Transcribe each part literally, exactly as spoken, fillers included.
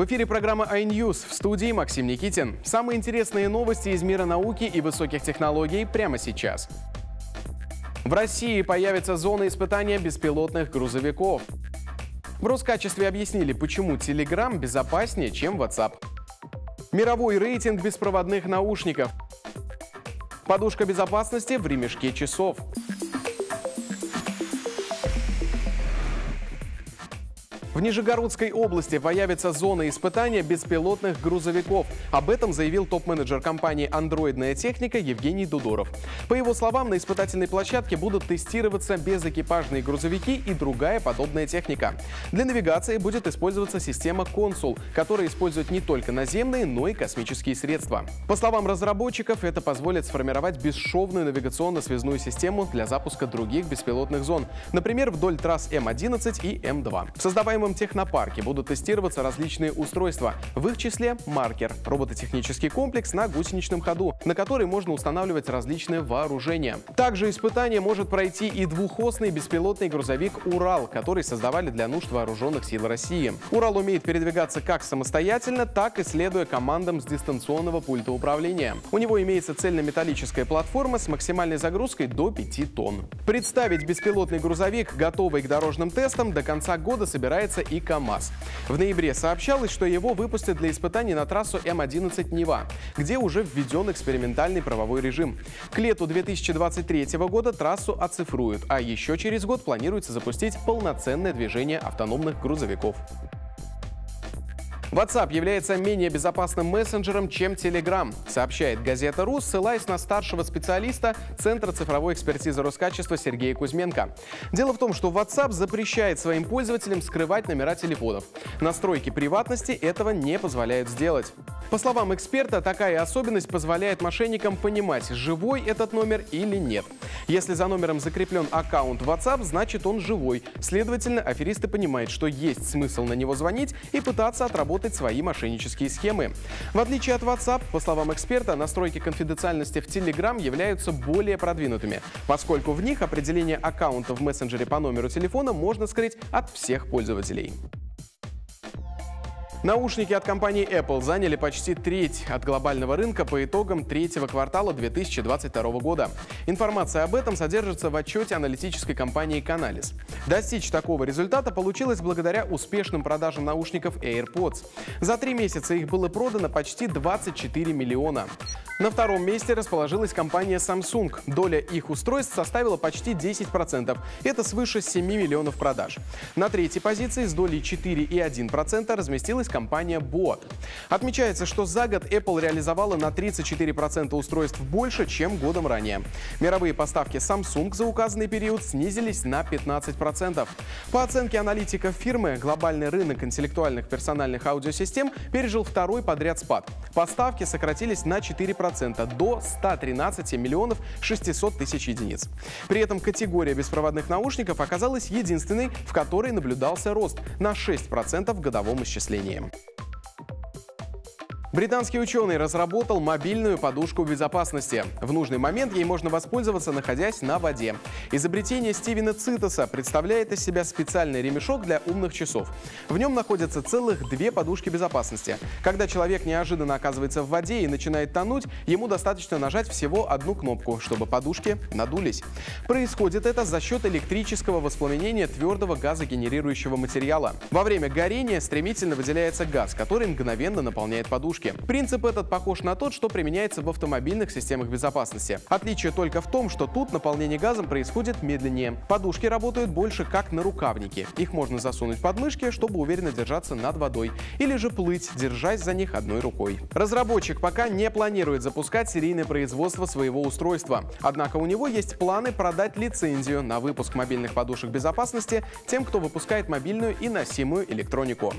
В эфире программа iNews, в студии Максим Никитин. Самые интересные новости из мира науки и высоких технологий прямо сейчас. В России появится зона испытания беспилотных грузовиков. В Роскачестве объяснили, почему Telegram безопаснее, чем WhatsApp. Мировой рейтинг беспроводных наушников. Подушка безопасности в ремешке часов. В Нижегородской области появится зона испытания беспилотных грузовиков. Об этом заявил топ-менеджер компании «Андроидная техника» Евгений Дудоров. По его словам, на испытательной площадке будут тестироваться безэкипажные грузовики и другая подобная техника. Для навигации будет использоваться система «Консул», которая использует не только наземные, но и космические средства. По словам разработчиков, это позволит сформировать бесшовную навигационно-связную систему для запуска других беспилотных зон, например, вдоль трасс М одиннадцать и М два. В создаваемом технопарке будут тестироваться различные устройства, в их числе «Маркер» — робототехнический комплекс на гусеничном ходу, на который можно устанавливать различные вооружения. Также испытание может пройти и двухосный беспилотный грузовик «Урал», который создавали для нужд вооруженных сил России. «Урал» умеет передвигаться как самостоятельно, так и следуя командам с дистанционного пульта управления. У него имеется цельнометаллическая платформа с максимальной загрузкой до пяти тонн. Представить беспилотный грузовик, готовый к дорожным тестам, до конца года собирается и КАМАЗ. В ноябре сообщалось, что его выпустят для испытаний на трассу М одиннадцать Нева, где уже введен экспериментальный правовой режим. К лету две тысячи двадцать третьего года трассу оцифруют, а еще через год планируется запустить полноценное движение автономных грузовиков. WhatsApp является менее безопасным мессенджером, чем Telegram, сообщает газета РУ, ссылаясь на старшего специалиста Центра цифровой экспертизы Роскачества Сергея Кузьменко. Дело в том, что WhatsApp запрещает своим пользователям скрывать номера телефонов. Настройки приватности этого не позволяют сделать. По словам эксперта, такая особенность позволяет мошенникам понимать, живой этот номер или нет. Если за номером закреплен аккаунт WhatsApp, значит он живой. Следовательно, аферисты понимают, что есть смысл на него звонить и пытаться отработать свои мошеннические схемы. В отличие от WhatsApp, по словам эксперта, настройки конфиденциальности в Telegram являются более продвинутыми, поскольку в них определение аккаунта в мессенджере по номеру телефона можно скрыть от всех пользователей. Наушники от компании Apple заняли почти треть от глобального рынка по итогам третьего квартала две тысячи двадцать второго года. Информация об этом содержится в отчете аналитической компании Canalys. Достичь такого результата получилось благодаря успешным продажам наушников AirPods. За три месяца их было продано почти двадцать четыре миллиона. На втором месте расположилась компания Samsung. Доля их устройств составила почти десять процентов. Это свыше семи миллионов продаж. На третьей позиции с долей четыре и одна десятая процента разместилась компания Boat. Отмечается, что за год Apple реализовала на тридцать четыре процента устройств больше, чем годом ранее. Мировые поставки Samsung за указанный период снизились на пятнадцать процентов. По оценке аналитиков фирмы, глобальный рынок интеллектуальных персональных аудиосистем пережил второй подряд спад. Поставки сократились на четыре процента до ста тринадцати миллионов шестисот тысяч единиц. При этом категория беспроводных наушников оказалась единственной, в которой наблюдался рост на шесть процентов в годовом исчислении. Британский ученый разработал мобильную подушку безопасности. В нужный момент ей можно воспользоваться, находясь на воде. Изобретение Стивена Цитоса представляет из себя специальный ремешок для умных часов. В нем находятся целых две подушки безопасности. Когда человек неожиданно оказывается в воде и начинает тонуть, ему достаточно нажать всего одну кнопку, чтобы подушки надулись. Происходит это за счет электрического воспламенения твердого газогенерирующего материала. Во время горения стремительно выделяется газ, который мгновенно наполняет подушки. Принцип этот похож на тот, что применяется в автомобильных системах безопасности. Отличие только в том, что тут наполнение газом происходит медленнее. Подушки работают больше как нарукавники. Их можно засунуть под мышки, чтобы уверенно держаться над водой, или же плыть, держась за них одной рукой. Разработчик пока не планирует запускать серийное производство своего устройства. Однако у него есть планы продать лицензию на выпуск мобильных подушек безопасности тем, кто выпускает мобильную и носимую электронику.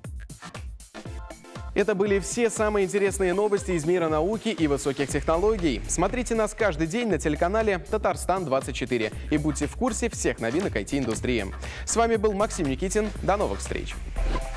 Это были все самые интересные новости из мира науки и высоких технологий. Смотрите нас каждый день на телеканале Татарстан двадцать четыре и будьте в курсе всех новинок ай ти-индустрии. С вами был Максим Никитин. До новых встреч!